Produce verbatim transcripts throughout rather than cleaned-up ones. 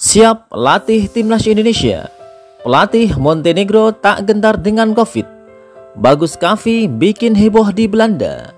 Siap latih timnas Indonesia. Pelatih Montenegro tak gentar dengan Covid. Bagus Kavi bikin heboh di Belanda.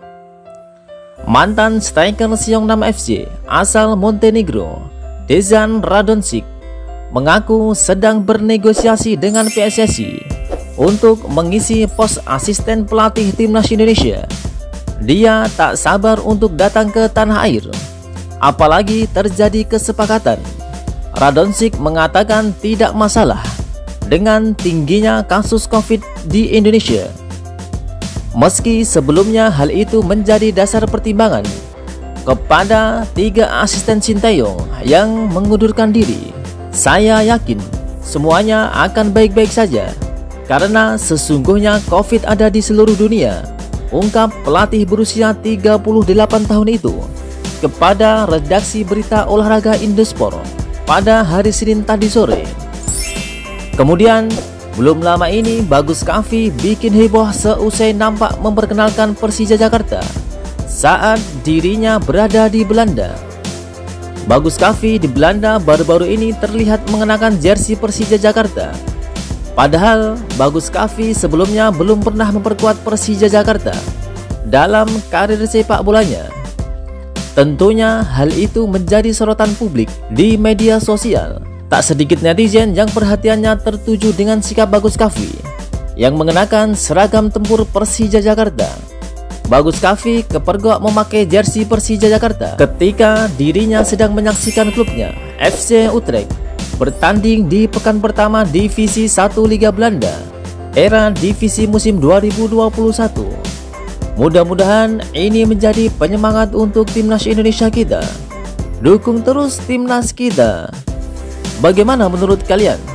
Mantan striker Seongnam F C asal Montenegro, Dejan Radonjic, mengaku sedang bernegosiasi dengan P S S I untuk mengisi pos asisten pelatih timnas Indonesia. Dia tak sabar untuk datang ke tanah air, apalagi terjadi kesepakatan. Radonjic mengatakan tidak masalah dengan tingginya kasus Covid di Indonesia. Meski sebelumnya hal itu menjadi dasar pertimbangan kepada tiga asisten Sinteyong yang mengundurkan diri. Saya yakin semuanya akan baik-baik saja karena sesungguhnya Covid ada di seluruh dunia, ungkap pelatih berusia tiga puluh delapan tahun itu kepada redaksi berita olahraga Indosport pada hari Senin tadi sore. Kemudian belum lama ini Bagus Kavi bikin heboh seusai nampak memperkenalkan Persija Jakarta saat dirinya berada di Belanda. Bagus Kavi di Belanda baru-baru ini terlihat mengenakan jersey Persija Jakarta. Padahal Bagus Kavi sebelumnya belum pernah memperkuat Persija Jakarta dalam karir sepak bolanya. Tentunya hal itu menjadi sorotan publik di media sosial. Tak sedikit netizen yang perhatiannya tertuju dengan sikap Bagus Kavi yang mengenakan seragam tempur Persija Jakarta. Bagus Kavi kepergok memakai jersey Persija Jakarta ketika dirinya sedang menyaksikan klubnya F C Utrecht bertanding di pekan pertama Divisi satu Liga Belanda era divisi musim dua ribu dua puluh satu. Mudah-mudahan ini menjadi penyemangat untuk timnas Indonesia kita. Dukung terus timnas kita. Bagaimana menurut kalian?